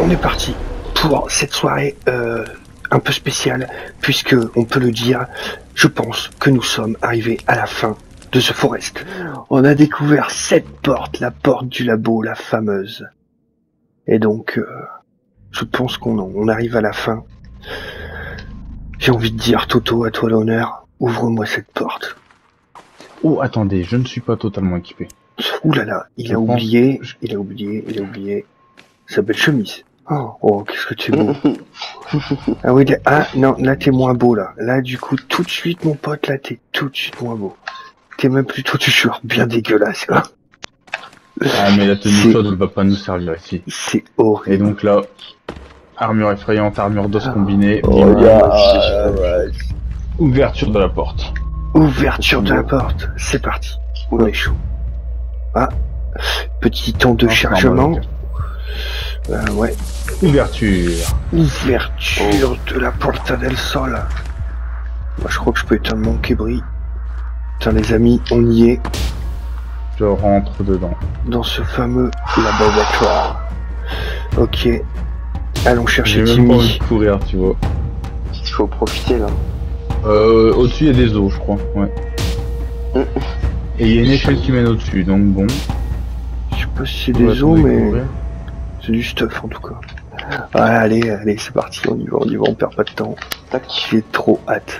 on est parti pour cette soirée un peu spéciale, puisque, on peut le dire, je pense que nous sommes arrivés à la fin de ce forest. On a découvert cette porte, la porte du labo, la fameuse. Et donc, je pense qu'on arrive à la fin. J'ai envie de dire, Toto, à toi l'honneur, ouvre-moi cette porte. Oh, attendez, je ne suis pas totalement équipé. Ouh là là, il a oublié sa belle chemise. Oh, qu'est-ce que tu es beau. Ah oui, non, là t'es moins beau là. Là du coup, tout de suite mon pote, là t'es tout de suite moins beau. T'es même plutôt toujours bien dégueulasse là. Ah mais la tenue chaude ne va pas nous servir ici. C'est horrible. Et donc là, armure effrayante, armure d'os combinée. Ouverture de la porte. Ouverture de la porte, c'est parti. On est chaud. Ah, petit temps de chargement. Ouais. Ouverture De la Porta del Sol. Moi, je crois que je peux éteindre mon kébri. Putain, les amis, on y est. Je rentre dedans. Dans ce fameux laboratoire. Ok. Allons chercher J'ai même pas envie Timmy. de courir, tu vois. Il faut profiter là. Au-dessus, il y a des os, je crois. Ouais. Et il y a une échelle qui mène au-dessus, donc bon. Je sais pas si c'est des os, mais c'est du stuff en tout cas. Ah, allez, c'est parti, on y va, on perd pas de temps. Tac. J'ai trop hâte.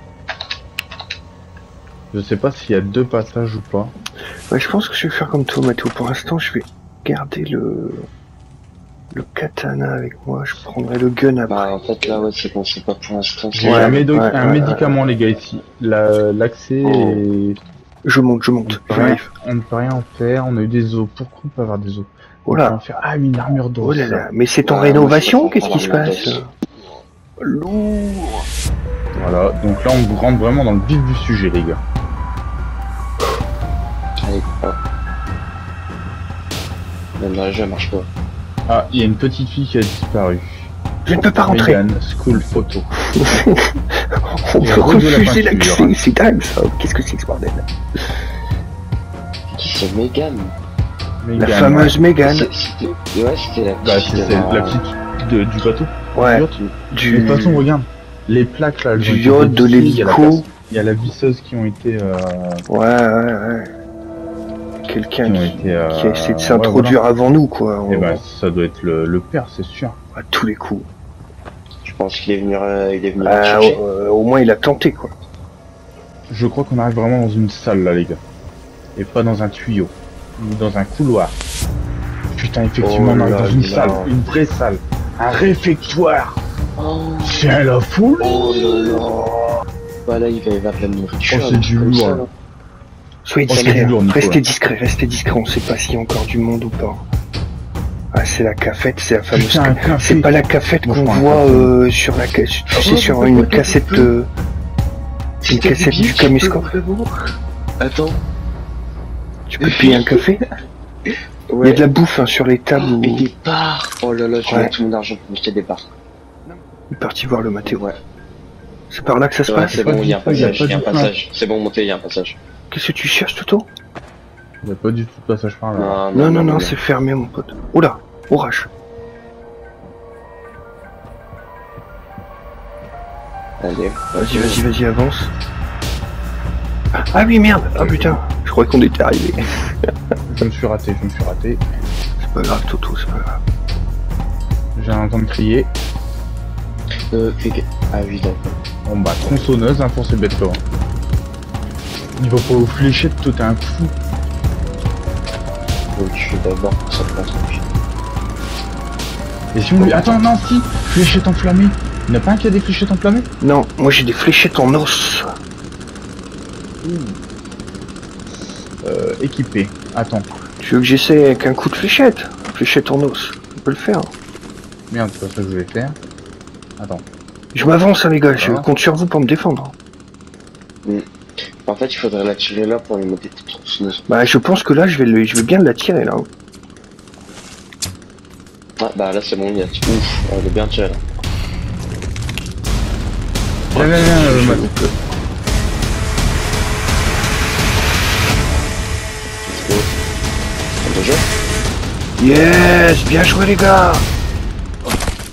Je sais pas s'il y a deux passages ou pas. Ouais, je pense que je vais faire comme toi, Mathéo. Pour l'instant, je vais garder le katana avec moi. Je prendrai le gun après. Bah en fait là ouais c'est bon, c'est pas pour l'instant. J'ai un médicament les gars ici. L'accès est... Je monte. J'arrive. On ne peut rien en faire, on a eu des os. Pourquoi on peut avoir des os? Oh là. On peut en faire... Ah, une armure d'os. Oh là là, mais c'est en rénovation, qu'est-ce qui se passe? Lourd. Voilà, donc là on rentre vraiment dans le vif du sujet les gars. Allez, hop. Même là, je marche pas. Ah, il y a une petite fille qui a disparu. Je ne peux pas rentrer. Megan, school photo. On peut refuser l'accès, c'est dingue ça. Qu'est-ce que c'est que ce bordel? Qui c'est Megan? La fameuse Megan. Ouais, c'était la petite. Bah, c'est la petite du bateau. Ouais. De toute façon, regarde. Les plaques là, du yacht, de l'hélico. Il y a la visseuse qui ont été... Ouais. Quelqu'un qui a essayé de s'introduire avant nous, quoi. Et bah, ça doit être le père, c'est sûr. À tous les coups. Je pense qu'il est venu, chercher. Au moins, il a tenté, quoi. Je crois qu'on arrive vraiment dans une salle, là, les gars. Et pas dans un tuyau. Ou dans un couloir. Putain, effectivement, on arrive dans une salle. Une vraie salle. Un réfectoire. C'est la foule. Oh là là. Bah là, il va y avoir de la nourriture. Oh, c'est du lourd. Soyez discret, restez discret, on sait pas s'il y a encore du monde ou pas. Ah, c'est la cafette, c'est la fameuse. C'est pas la cafette qu'on voit sur la cassette, tu sais, sur une cassette une cassette du caméscope. Attends. Tu peux payer un café? Il y a de la bouffe sur les tables où... Et des bars. Oh là là, je vais mettre tout mon argent pour m'acheter des bars. Il est parti voir le Mathéo. Ouais. C'est par là que ça se passe? C'est bon, il y a un passage, C'est bon, montez, il y a un passage. Qu'est-ce que tu cherches, Toto? Il n'y a pas du tout de passage par là. Non, c'est fermé, mon pote. Oula, orage. Allez. Vas-y, avance. Ah oui, merde. Ah putain, je croyais qu'on était arrivé. Je me suis raté. C'est pas grave, Toto, c'est pas grave. J'ai entendu crier. Ah oui, d'accord. Bon bah, tronçonneuse, hein, pour ces bêtes là. Il va pas aux fléchettes, toi t'es un fou. Je suis d'abord pour ça place. Et si on lui... Attends, non, si, fléchettes enflammées. Il n'y en a pas un qui a des fléchettes enflammées? Non, moi j'ai des fléchettes en os. Équipé. Attends. Tu veux que j'essaie avec un coup de fléchette? Fléchette en os, on peut le faire. Merde, c'est pas ça que je vais faire. Attends. Je m'avance, hein, les gars, je compte sur vous pour me défendre. En fait, il faudrait la tirer là pour lui mettre des petites tronçonneuses. Bah, je pense que là, je vais bien la tirer, là. Ah, bah là, c'est bon, il y a... Ouf, elle est bien tirée, là. Viens, le mat. Yes, bien joué, les gars.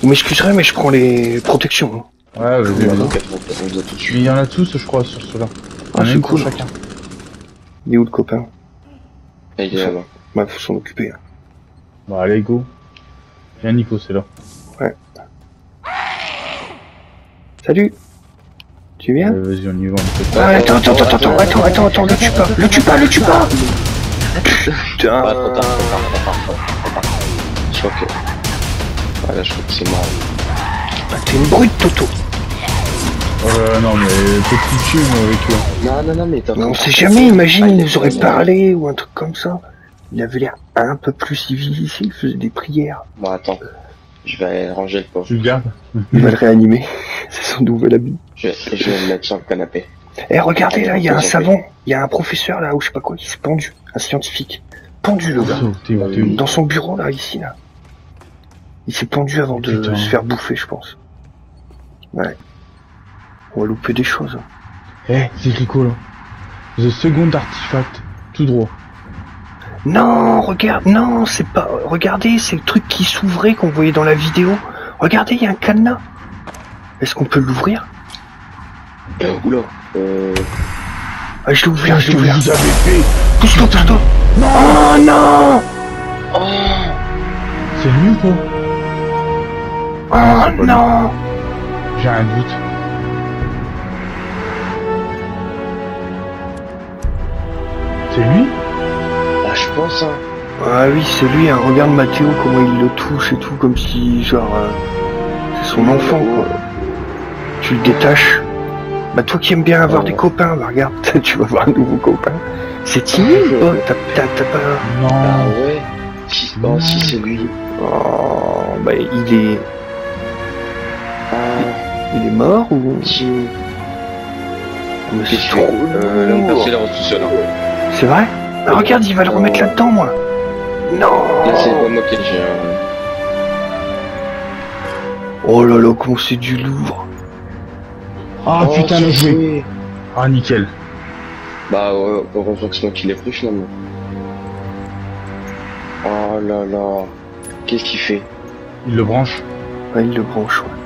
Vous m'excuserez, mais je prends les protections. Ouais, vas-y, vas-y. On doit tout de suite. Il y en a tous, je crois, sur ceux-là. Ah, Il y en a c'est une pour cool. chacun. Il est où le copain? Il est là-bas. Ouais, faut s'en occuper. Hein. Bah, allez, go. Viens, Nico, c'est là. Salut. Tu viens? Vas-y, on y va, on fait Ah, attends, le tue pas, le tue pas. Putain. Ah, trop tard. Je crois que... Ah, là, je crois que c'est mort. Ah, t'es une brute, Toto. Non, mais petit cul, moi, avec eux. Non, mais t'as... Mais on sait jamais, imagine, il nous aurait parlé ou un truc comme ça. Il avait l'air un peu plus civilisé, il faisait des prières. Bon, attends. Je vais ranger le pauvre. Tu le gardes? Il va le réanimer. C'est son nouvel habit. Je vais le mettre sur le canapé. Eh, regardez là, il y a un savant, il y a un professeur là, ou je sais pas quoi, qui s'est pendu. Un scientifique. Pendu le gars. T'es où? Dans son bureau là, ici là. Il s'est pendu avant de Putain. se faire bouffer, je pense. Ouais. On va louper des choses. Eh, c'est Rico, là. The Second Artifact. Tout droit. Non, regarde, non, c'est pas... Regardez, c'est le truc qui s'ouvrait qu'on voyait dans la vidéo. Regardez, il y a un cadenas. Est-ce qu'on peut l'ouvrir? Oula. Ah, je l'ai ouvert, je l'ai ouvert. Vous avez fait. Pousse-toi, pousse-toi. Non. Oh non. C'est lui ou pas? Oh non. J'ai un doute. C'est lui? Ah, je pense, hein. Ah oui, c'est lui, hein. Regarde Mathéo, comment il le touche et tout, comme si, genre... c'est son enfant, quoi. Tu le détaches. Bah toi qui aimes bien avoir des copains, bah regarde, tu vas avoir un nouveau copain. C'est timide, oh, t'as pas... Non. Ah ouais. Si, oh, si c'est lui. Oh, bah il est... Ah, Il est mort ou... si. Mais Qu'est-ce c'est que trop là, on lourd. passait là tout seul. Hein. C'est vrai? Ah, regarde, il va le remettre là-dedans, moi. Non. Là, c'est pas moi qui le gère. Oh là là, comment c'est du lourd. Ah Oh, putain, c'est le joué. joué. Ah, nickel. Bah, ouais, heureusement que c'est moi qui l'ai pris finalement. Oh là là. Qu'est-ce qu'il fait? Il le branche. Ouais, il le branche, ouais.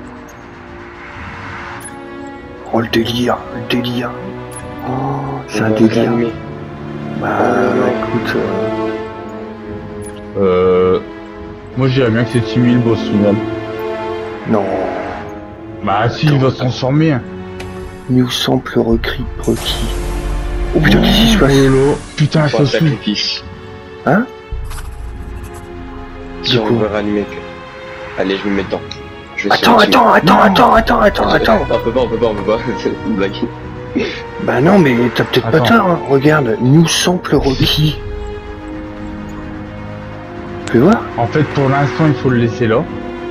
Oh, le délire, le délire. Oh, c'est un délire. Réanimé. Bah, écoute... Moi, je dirais bien que c'est Timmy le boss final. Non. Bah, si, il va se transformer. Hein. New sample requis. Oh putain, qu'est-ce qui se passe? Putain, Pas ça de s'ouvre. sacrifice. Hein? Si on quoi veut réanimer que... Allez, je me mets dedans. Je vais Attends, sur le team. attends. On peut pas. C'est une blague. Bah non, mais t'as peut-être pas Attends. tort, hein. Regarde, New sample requis. Tu peux voir? En fait, pour l'instant, il faut le laisser là.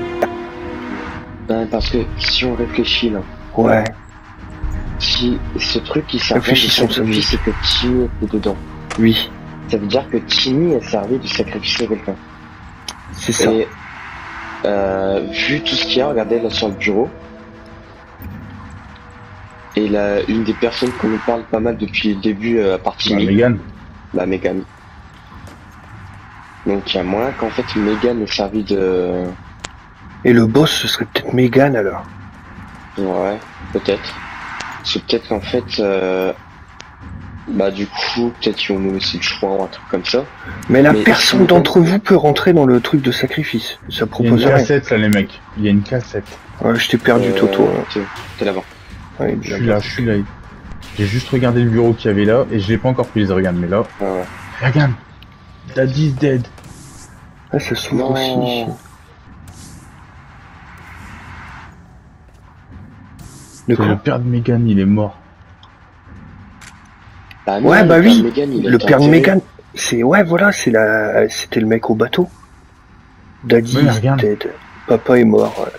Ben, parce que si on réfléchit là, Ouais. si ce truc qui servait de Réfléchissons, sacrifice, c'est que Timmy était dedans. Oui, Ça veut dire que Timmy est servi de sacrifier quelqu'un. c'est ça. Et vu tout ce qu'il y a, regardez là sur le bureau. Et là, une des personnes qu'on nous parle pas mal depuis le début à part Bah, Timmy, Megan. bah Megan. Donc il y a moyen qu'en fait Megan est servi de... Et le boss, ce serait peut-être Megan alors. Ouais, peut-être. C'est peut-être qu'en fait... bah du coup, peut-être qu'ils vont nous laisser le choix ou un truc comme ça. Mais là, Mais personne si- d'entre vous peut rentrer dans le truc de sacrifice. Ça Il y a une propose rien. cassette, là, les mecs. Il y a une cassette. Ouais, je t'ai perdu, Toto. Hein. T'es là-bas. Ouais, Je suis là. J'ai juste regardé le bureau qu'il y avait là, et je l'ai pas encore pris les organes, mais là... Ouais, ouais. Regarde. Daddy's dead. Ah, ça s'ouvre Non. aussi ici. De C'est quoi? le père de Megan, il est mort. Bah, non, Ouais, le bah père oui. de Megan, il a Le été père de enterré. Megan, c'est... Ouais, voilà, c'était le mec au bateau. Daddy Ouais, is regarde. dead. Papa est mort. Ouais.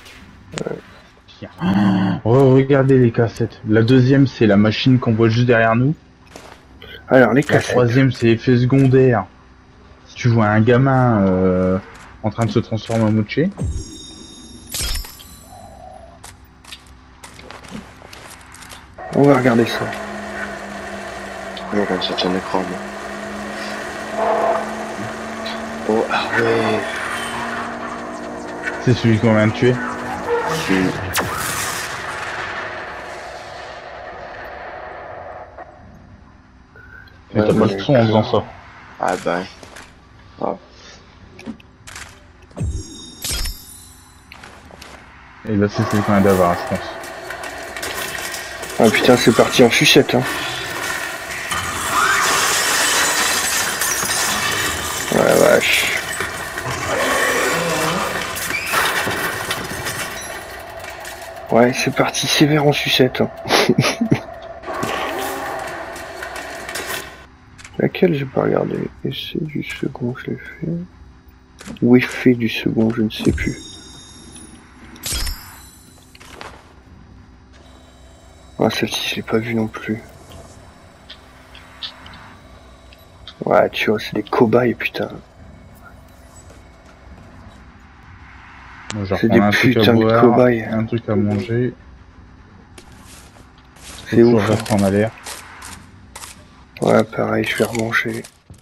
Regardez les cassettes. La deuxième, c'est la machine qu'on voit juste derrière nous. Alors, les La cassettes. troisième, c'est l'effet secondaire. Si tu vois un gamin en train de se transformer en moche. On va regarder ça. Non, comme ça, un écran. Oh, ah ouais. C'est celui qu'on vient de tuer. Mais t'as pas le son en faisant ça. Ah bah. Ah. Et là, c'est celui qu'on vient d'avoir, je pense. Ah putain, c'est parti en sucette, hein. Ouais, vache. Ouais, c'est parti sévère en sucette, hein. Laquelle j'ai pas regardé. Essai du second, je l'ai fait. Ou effet du second, je ne sais plus. Ah, celle-ci, je l'ai pas vue non plus. Ouais, tu vois, c'est des cobayes, putain. Moi, je C'est reprends des un truc à putains de boire, cobayes. un truc à manger. C'est ouf. Je reprends à l'air. Ouais, pareil, je vais remanger.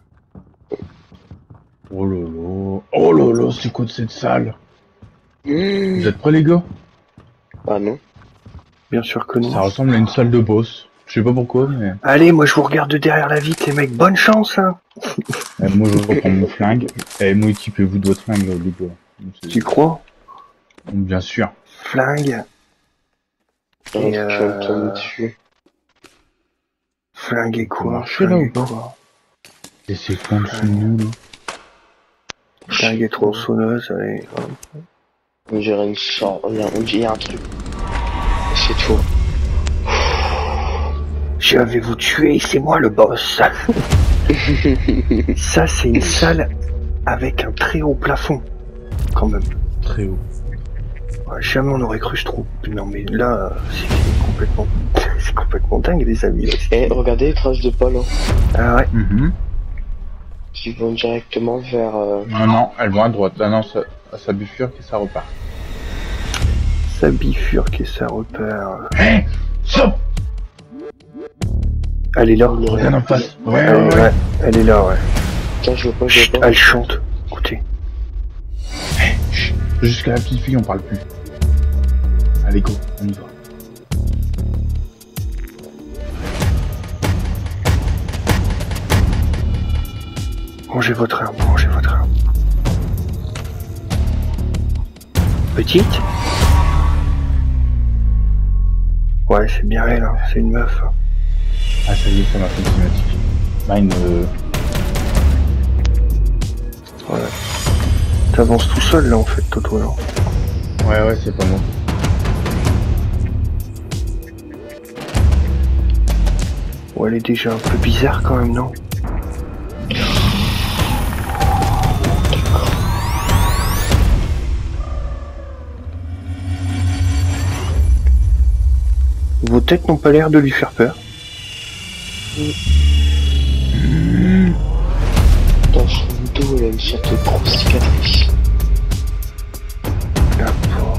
Oh lolo. Oh lolo, c'est quoi de cette salle? Vous êtes prêts, les gars? Ah non. Bien sûr que non. Ça ressemble à une salle de boss. Je sais pas pourquoi, mais... Allez, moi je vous regarde de derrière la vitre, les mecs. Bonne chance, hein. Moi, je reprends mon flingue. Et moi, équipez-vous de votre flingue, les gars. Tu crois? Bien sûr. Flingue. Et Et tu vas me tomber dessus. Flingue et quoi? marcher, là, Flingue ou et pas quoi? Et c'est quoi en dessous de nous, là? Flingue et tronçonneuse, allez. On dirait une sorte. On dirait un truc. C'est tout. Je vais vous tuer, c'est moi le boss. Ça, c'est une salle avec un très haut plafond. Quand même. Très haut. Ouais, jamais on aurait cru ce trou. Non mais là, c'est complètement... c'est complètement dingue les amis. Là. Eh, regardez les traces de pas là. Ah ouais. Qui vont directement vers... Non, non, elles vont à droite. Là, non, ça bifurque et ça repart. Ça bifurque et ça repère. Hé, stop. Elle est là. Regarde en face. Ouais, Ouais, elle est là, ouais. Tiens, je veux pas, Chut, elle chante. Écoutez. Chut, jusqu'à la petite fille, on parle plus. Allez, go, on y va. Mangez votre herbe, mangez votre herbe. Petite? Ouais, c'est bien elle, hein. C'est une meuf. Ah, ça y est, ça m'a fait une cinématique. Là, Ouais. T'avances tout seul là en fait, Toto, là. Ouais, c'est pas moi. Ouais, elle est déjà un peu bizarre quand même, non? Vos têtes n'ont pas l'air de lui faire peur. Dans son dos, elle a une sorte de grosse cicatrice. La pauvre.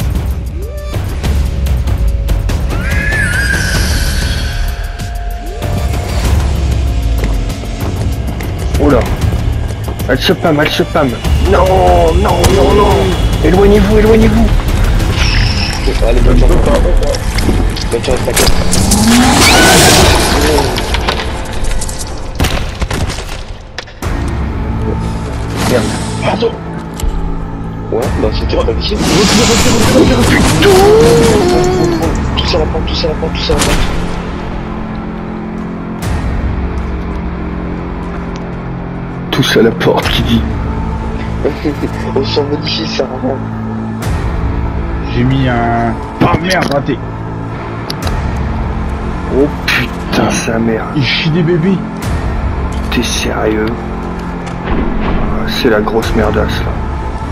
Oh là. Elle se pâme, elle se pâme. Non, non, non, non. Éloignez-vous, éloignez-vous. Allez, bonne chance. Bonne chance, t'inquiète. Merde. Pardon. Ouais, bah c'était pas visible. Tous à la porte, tous à la porte, tous à la porte. Tous à la porte qui dit. On s'en modifie, ça sert à rien. J'ai mis un... Ah merde, raté. Oh putain, sa mère. Il chie des bébés. T'es sérieux? Ah, c'est la grosse merdasse là.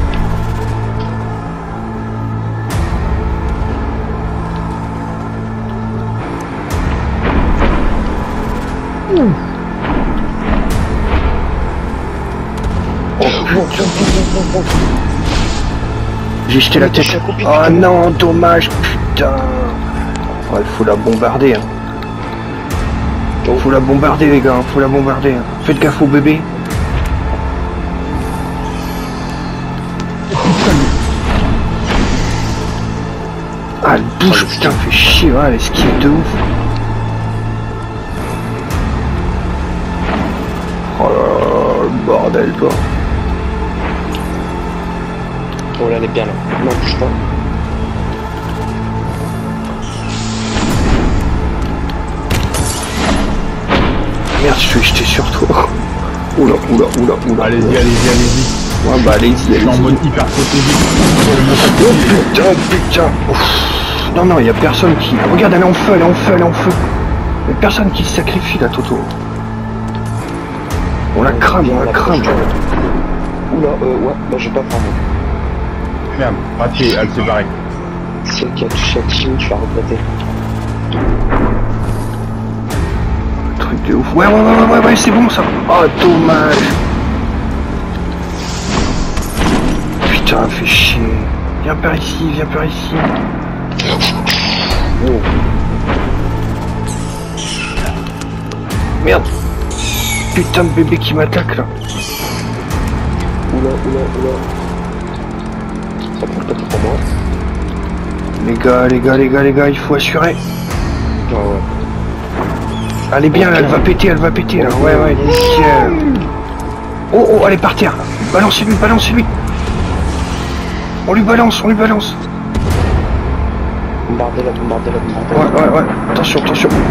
J'ai jeté la tête. Oh non, dommage, putain. Ouais, faut la bombarder. Hein. Faut la bombarder les gars, faut la bombarder. Hein. Faites gaffe au bébé. bouge, putain, fais chier, ouais, l'esquive de ouf. Oh là là, le bordel, toi. Oh là, elle est bien là. Non, bouge pas. Merde, je suis jeté sur toi. Oula. Allez-y. Ouais, bah allez-y. Je suis en mode hyper protégé. Oh putain. Ouf. Non, y a personne qui... Regarde, elle est en feu. Y a personne qui se sacrifie, là, Toto. On la crame. Oula, ouais, bah je vais pas prendre. Merde, raté, elle s'est barrée. Celle qui a touché la team, tu vas regretter. Truc de ouf. Ouais, c'est bon, ça. Oh, dommage. Putain, fais chier. Viens par ici. Oh. Merde. Putain de bébé qui m'attaque, là. Oula. Ça compte pas pour moi. Les gars, il faut assurer. Ah ouais. Elle est bien, là, elle va péter, là. Ouais, nickel. Oh, elle est par terre. Balancez-lui. On lui balance. Bombardez-la. Ouais. Attention.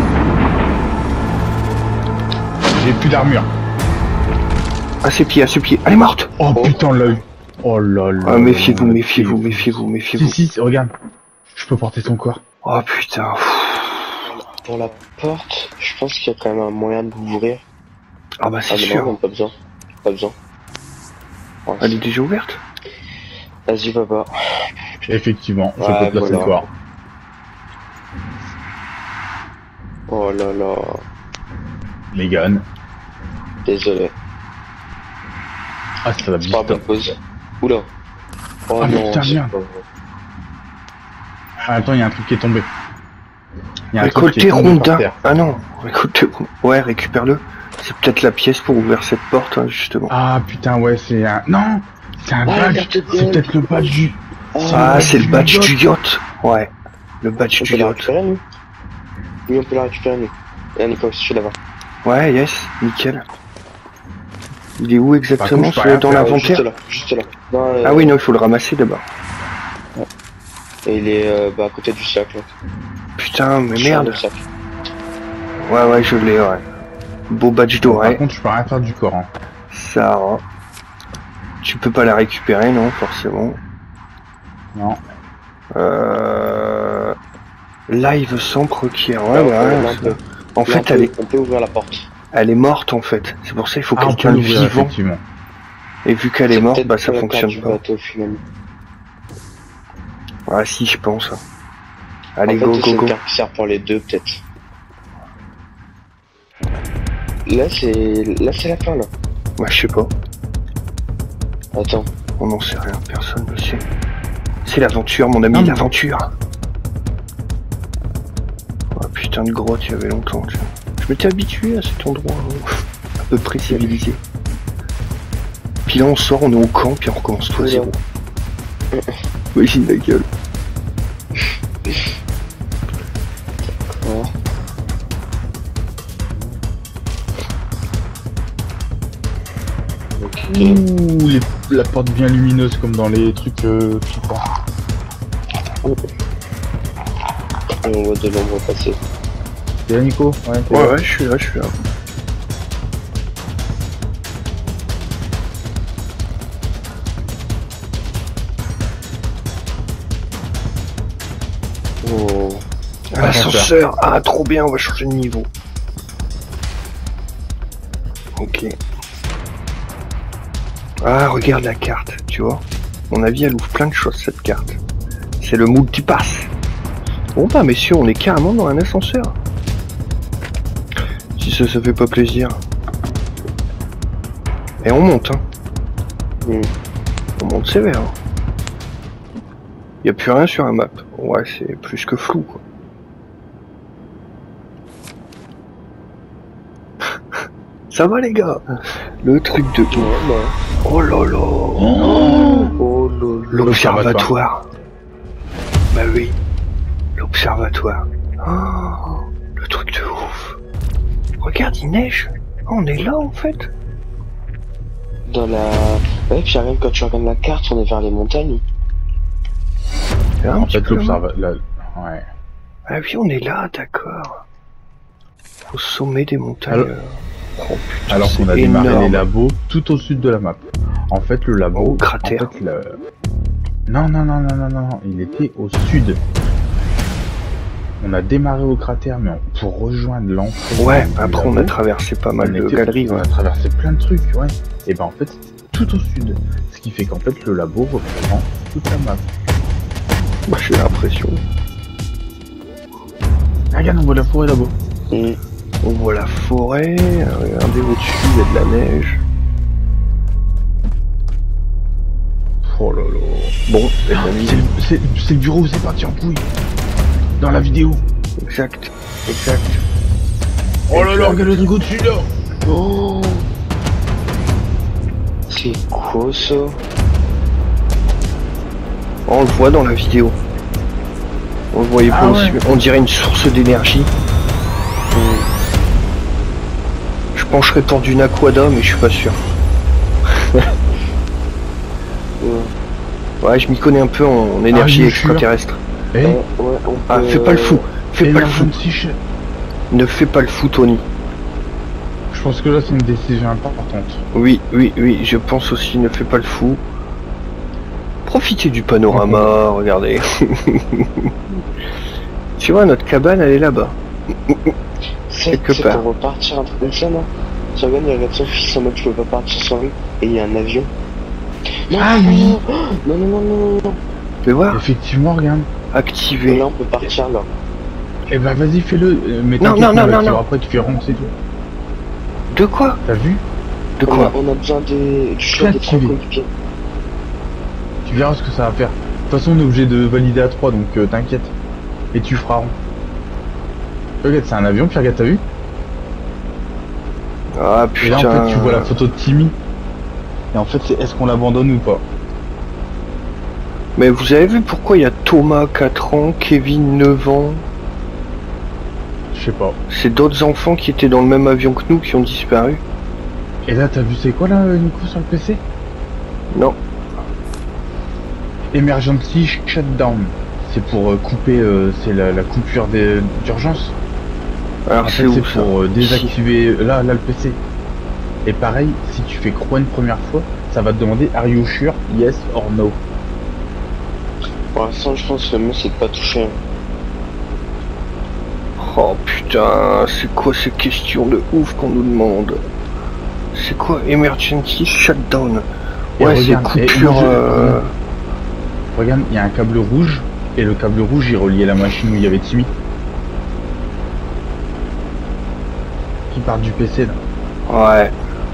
J'ai plus d'armure. À ses pieds. Elle est morte. Oh putain, on l'a eu. Oh là là. Ah, méfiez-vous. Si, regarde. Je peux porter ton corps. Oh putain. Pour la porte, je pense qu'il y a quand même un moyen de l'ouvrir. Ah bah c'est non, sûr. non, pas besoin. Ouais, Elle est déjà ouverte. Vas-y, papa. Effectivement, je Ouais, peux placer voilà. le corps. Oh là là. Megan. Désolé. Ah, ça va C'est vite. pas bonne pause. Oula. Oh Ah, non, putain, c'est merde. pas vrai. Ah, attends, il y a un truc qui est tombé. Il y a un truc qui Récolter est tombé par Ronda. terre. Ah non, récolter. Ouais, récupère-le. C'est peut-être la pièce pour ouvrir cette porte, hein, justement. Ah putain, ouais, c'est un... Non, c'est un Ah, badge. regarde, C'est peut-être le badge du... Ah, c'est le badge du yacht. Ouais, le badge On du peut la yacht. récupérer, nous? Oui, on peut la récupérer, nous. Et Nico, je suis là-bas. Ouais, yes, nickel. Il est où Par exactement? contre, je peux C'est rien dans faire, l'inventaire? Juste là. Non, Ah oui, non, il faut le ramasser d'abord. Et il est à côté du sac, là. Putain, mais Sur merde. le sac. Ouais, je l'ai, ouais. Beau badge Par doré. contre, je peux rien faire du corps. Hein. Ça, hein. Tu peux pas la récupérer, non, forcément. Non. Live sans requiert. Là, Ouais, là, ouais. En fait, on peut ouvrir la porte. elle est morte, en fait. C'est pour ça qu'il faut Ah, on peut quelqu'un de l'ouvrir, vivant. effectivement. Et vu qu'elle est C'est morte, peut-être bah ça la fonctionne carte du pas. bateau, finalement. Ah si, je pense. Allez, En fait, go, c'est go, une go. carte qui sert pour les deux, peut-être. Là, c'est la fin, là. Bah, je sais pas. Attends. On n'en sait rien, personne ne sait. C'est l'aventure, mon ami, Ah, mais- l'aventure. Oh putain de grotte, il y avait longtemps. Tu vois. Je m'étais habitué à cet endroit à peu près civilisé. Puis là, on sort, on est au camp, puis on recommence tout à zéro. Imagine la gueule. Oh. Ok. Ouh, la porte bien lumineuse comme dans les trucs flippants. On voit de l'ombre passer. C'est là, Nico? Ouais, t'es là. Ouais, je suis là. Oh. L'ascenseur, ah trop bien, on va changer de niveau. Ok. Ah, regarde la carte, tu vois. À mon avis, elle ouvre plein de choses, cette carte. C'est le multipass. Bon bah messieurs, on est carrément dans un ascenseur. Si ça fait pas plaisir. Et on monte, hein. Mm. On monte sévère. Hein. Y a plus rien sur un map. Ouais, c'est plus que flou, quoi. Ça va les gars? Le truc de... Ouais, bah. Oh là là. Oh lolo. L'observatoire. Bah oui. l'observatoire. Oh, le truc de ouf. Regarde, il neige. Oh, on est là en fait. Dans la... Ouais, puis rien que quand tu regardes la carte, on est vers les montagnes. Un En petit fait, peu loin. l'observatoire... Ouais. Ah oui, on est là, d'accord. Au sommet des montagnes. Alors- Oh putain, Alors qu'on a c'est démarré les énorme. labos tout au sud de la map. En fait, le labo... Au cratère. En fait, non, il était au sud. On a démarré au cratère, mais pour rejoindre l'entrée... Ouais, du après labo, on a traversé pas mal de galeries. On Ouais. a traversé plein de trucs, ouais. Et ben en fait, c'était tout au sud. Ce qui fait qu'en fait, le labo représente toute la map. Bah, j'ai l'impression. Ah, regarde, on voit la forêt là-bas. On voit la forêt, regardez au-dessus, il y a de la neige. Oh là là. Bon, les amis, C'est le bureau où c'est parti en couille. Dans la vidéo. exact, exact. Oh là là, regarde le truc au-dessus là. Oh, c'est quoi ça? On le voit dans la vidéo. On le voyait pas Ah aussi. ouais. On dirait une source d'énergie. Je pencherais pour du Naquada, mais je suis pas sûr. Ouais, je m'y connais un peu en énergie you sure? extraterrestre. Eh, Ouais, on Ah, peut, fais pas le fou. Fais pas le fou. T-shirt. Ne fais pas le fou, Tony. Je pense que là c'est une décision importante. Oui, je pense aussi, ne fais pas le fou. Profitez du panorama, regardez. Tu vois, notre cabane, elle est là-bas. quelque c'est part. pour repartir un truc comme ça, non? Tu regardes, il regarde son fils en mode je peux pas partir sans lui. Et il y a un avion. Non, Ah oui. non. Fais voir, Effectivement, regarde. activer. Là, on peut partir là. Eh ben vas-y, fais-le. Mais Non, t'inquiète, non, on non, l'active non. après tu fais rond, c'est tout. De quoi? T'as vu? De quoi? On a besoin du choix des 3 Activé. coéquipiers. Tu verras ce que ça va faire. De toute façon, on est obligé de valider à 3, donc t'inquiète. Et tu feras rond. Regarde, c'est un avion, puis regarde, t'as vu? Ah Et là, en putain. fait, tu vois la photo de Timmy. Et en fait, c'est est-ce qu'on l'abandonne ou pas? Mais vous avez vu pourquoi il y a Thomas 4 ans, Kevin 9 ans? Je sais pas. C'est d'autres enfants qui étaient dans le même avion que nous qui ont disparu. Et là, t'as vu c'est quoi là, Nico, sur le PC? Non. Emergency shutdown. C'est pour couper, c'est la coupure d'urgence. Alors En c'est fait, c'est où ça? pour désactiver là le PC. Et pareil, si tu fais croix une première fois, ça va te demander Are you sure? Yes or no? Pour l'instant, je pense que le mieux c'est de pas toucher. Hein. Oh putain, c'est quoi ces questions de ouf qu'on nous demande? C'est quoi emergency shutdown? Et Ouais, c'est regarde, coupure. Regarde, il y a un câble rouge, et le câble rouge il reliait la machine où il y avait Timmy. Qui part du PC là. Ouais.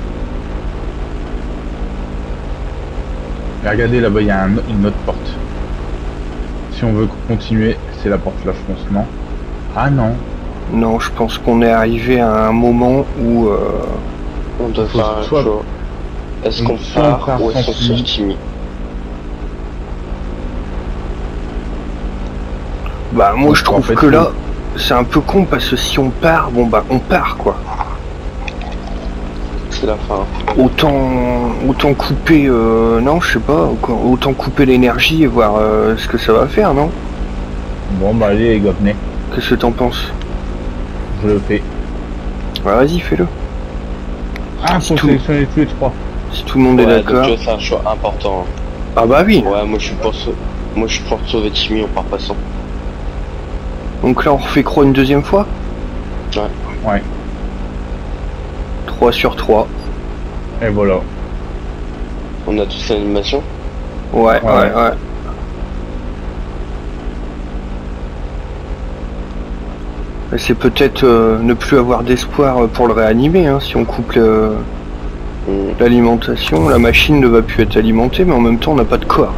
Et regardez là-bas, il y a une autre porte. Si on veut continuer, c'est la porte là, je pense, non? Ah non. Non, je pense qu'on est arrivé à un moment où. On doit Faut faire un soit- choix. Est-ce qu'on soit on part part ou est-ce sans qu'on sauve Timmy. Timmy? Bah, moi Donc, je trouve en fait, que là, c'est un peu con parce que si on part, bon bah, on part quoi. C'est la fin. Autant couper, non, je sais pas, autant couper l'énergie et voir ce que ça va faire, non? Bon bah allez les gars, venez. Qu'est-ce que t'en penses? Je le fais. Bah, vas-y, fais-le. Ah, C'est faut tout. sélectionner tous les 3. Si tout le monde est Ouais, d'accord. donc c'est un choix important. Ah bah oui. Ouais, moi je suis pour sauver Timmy, on part pas sans. Donc là, on refait croix une deuxième fois? Ouais. 3 sur 3. Et voilà. On a tous l'animation. Ouais. Et c'est peut-être ne plus avoir d'espoir pour le réanimer, hein, si on coupe l'alimentation. La machine ne va plus être alimentée, mais en même temps, on n'a pas de corps.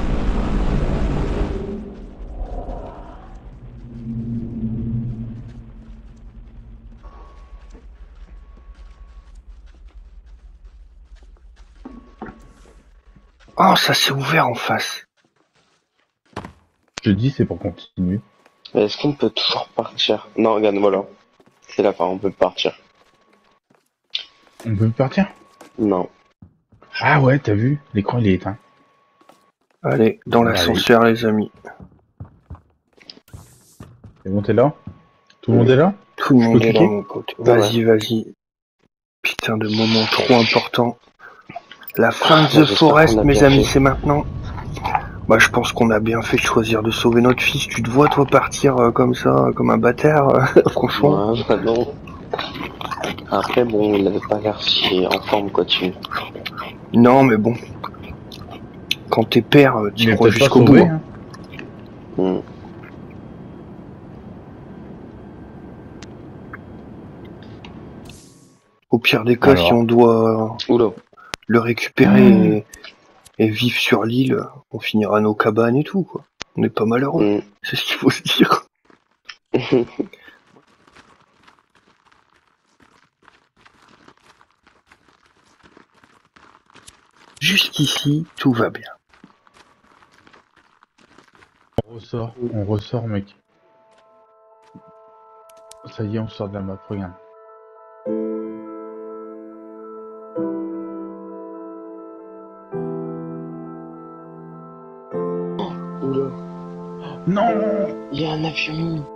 Oh, ça s'est ouvert en face. Je te dis, c'est pour continuer. Est-ce qu'on peut toujours partir? Non, regarde, voilà. C'est la fin, on peut partir. On peut partir? Non. Ah ouais, t'as vu? L'écran il est éteint. Allez, dans Allez. l'ascenseur, les amis. C'est bon, t'es là? Tout le monde est là? Tout le Je monde peux est là, cliquer mon pote. Vas-y, vas-y. Putain de moment trop important. La fin de The J'espère Forest, qu'on a mes bien amis, fait. c'est maintenant. Bah, je pense qu'on a bien fait de choisir de sauver notre fils. Tu te vois, toi, partir comme ça, comme un bâtard, franchement. Ouais, bah non. Après, bon, il avait pas l'air si en forme, quoi, tu. Non, mais bon. Quand t'es père, Il t'y est crois peut-être pas jusqu'au bout. sauvé, Hein. hein. Hmm. Au pire des cas, si Alors. on doit Oula. le récupérer et vivre sur l'île, on finira nos cabanes et tout, quoi. On n'est pas malheureux. Hmm. C'est ce qu'il faut se dire. Jusqu'ici, tout va bien. On ressort, mec. Ça y est, on sort de la map, regarde. Oula. Non! Il y a un avion.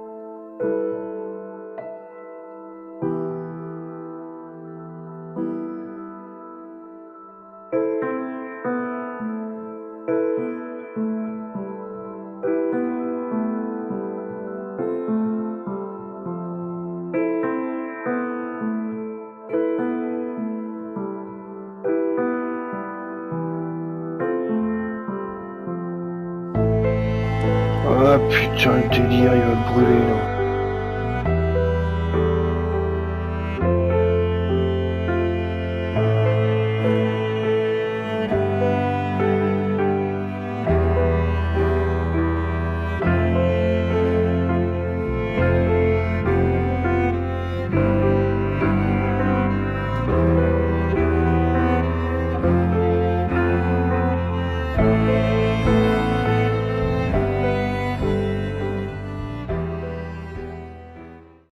Ah putain, le délire, il va brûler là.